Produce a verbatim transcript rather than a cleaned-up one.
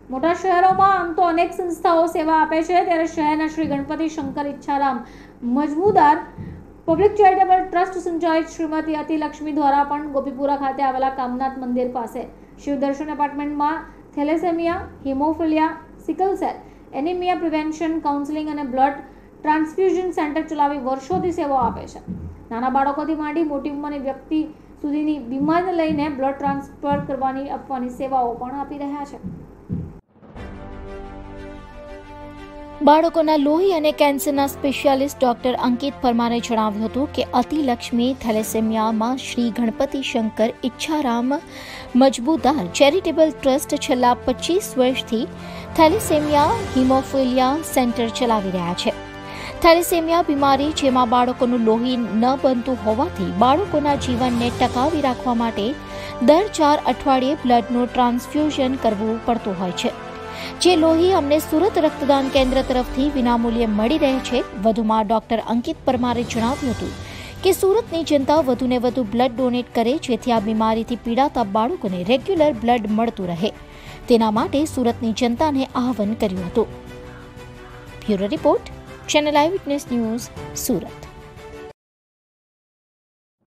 મોટા શહેરોમાં આમ તો અનેક સંસ્થાઓ સેવા આપે છે, ત્યારે શહેરના Shri Ganpati Shankar Ichcharam Majmudar public charitable trust સંચાલિત શ્રીમતી અતિલક્ષ્મી દ્વારા પણ ગોપીપુરા ખાતે આવેલા કામનાથ મંદિર પાસે શિવદર્શન એપાર્ટમેન્ટમાં thalassaemia, haemophilia, sickle cell, anaemia prevention, counselling અને બ્લડ ટ્રાન્સફ્યુઝન સેન્ટર ચલાવી વર્ષોથી સેવાઓ આપે છે. નાના બાળકોથી માંડી મોટી ઉંમરની વ્યક્તિ સુધીની બીમારીને લઈને બ્લડ ટ્રાન્સફર કરવાની આપવાની સેવાઓ પણ આપી રહ્યા છે. બાળકોના લોહી અને કેન્સરના સ્પેશિયાલિસ્ટ ડોક્ટર અંકિત પરમારે જણાવ્યું હતું કે અતિલક્ષ્મી થેલેસેમિયામાં શ્રી ગણપતિ શંકર ઈચ્છારામ મજબૂદાર ચેરિટેબલ ટ્રસ્ટ છેલ્લા પચીસ વર્ષથી થેલેસેમિયા હિમોફિલિયા સેન્ટર ચલાવી રહ્યા છે. થેલેસેમિયા બીમારી જેમાં બાળકોનું લોહી ન બનતું હોવાથી બાળકોના જીવનને ટકાવી રાખવા માટે દર ચાર અઠવાડિયે બ્લડનું ટ્રાન્સફ્યુઝન કરવું પડતું હોય છે, જે લોહી અમને સુરત રક્તદાન કેન્દ્ર તરફથી વિનામૂલ્યે મળી રહે છે. વધુમાં ડોક્ટર અંકિત પરમારે જણાવ્યું હતું કે સુરતની જનતા વધુને વધુ બ્લડ ડોનેટ કરે, જેથી આ બીમારીથી પીડાતા બાળકોને રેગ્યુલર બ્લડ મળતું રહે. તેના માટે સુરતની જનતાને આહવાન કર્યું હતું. Bureau report, channel eye witness news, Surat.